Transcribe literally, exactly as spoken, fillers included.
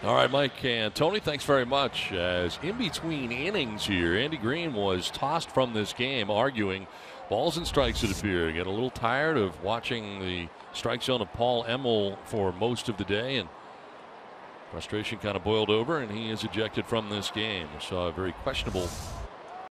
All right, Mike and Tony, thanks very much. As in between innings here, Andy Green was tossed from this game, arguing balls and strikes, it appeared. Got a little tired of watching the strike zone of Paul Emmel for most of the day, and frustration kind of boiled over, and he is ejected from this game. So a very questionable